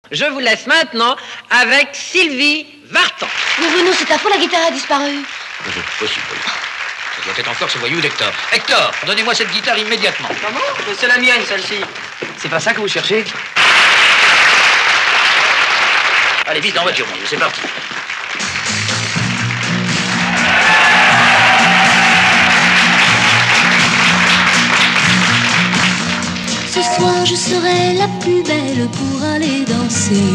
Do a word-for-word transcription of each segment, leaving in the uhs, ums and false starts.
Je vous laisse maintenant avec Sylvie Vartan. Mais Bruno, c'est ta faute, la guitare a disparu. C'est possible. Ça doit être encore ce voyou d'Hector. Hector, donnez-moi cette guitare immédiatement. Comment? C'est la mienne, celle-ci. C'est pas ça que vous cherchez? Allez, vite, en voiture, mon Dieu, c'est parti. Ce soir je serai la plus belle pour aller danser.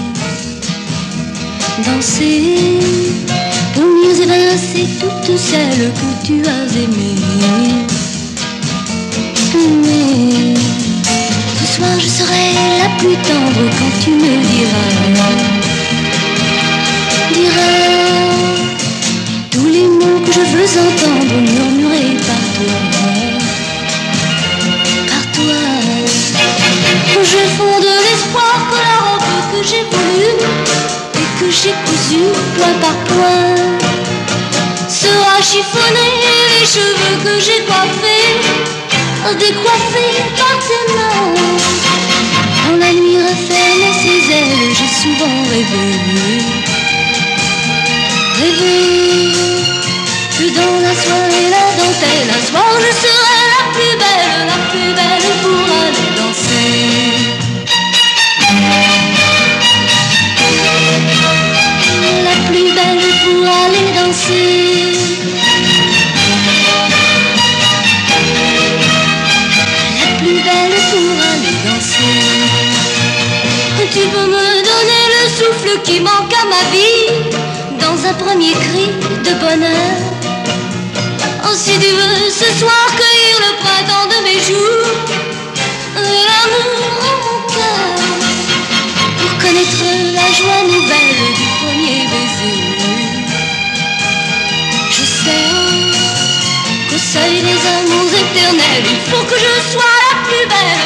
Danser pour mieux évincer toutes celles que tu as aimées. Mais ce soir je serai la plus tendre quand tu me diras, diras tous les mots que je veux entendre murmurés par toi. Je fonde l'espoir que la robe que j'ai voulue et que j'ai cousue point par point sera chiffonnée, et les cheveux que j'ai coiffés décoiffés par tes mains. Quand la nuit referme ses ailes, j'ai souvent rêvé, rêvé que dans la soie et la dentelle, un soir je serai la plus belle, la plus belle pour aller danser. La plus belle pour aller danser. La plus belle pour aller danser. Tu peux me donner le souffle qui manque à ma vie dans un premier cri de bonheur. Oh, si tu veux ce soir cueillir le printemps de mes jours et l'amour en mon cœur, pour connaître la joie nouvelle du premier baiser. Je sais qu'au seuil des amours éternels, il faut que je sois la plus belle,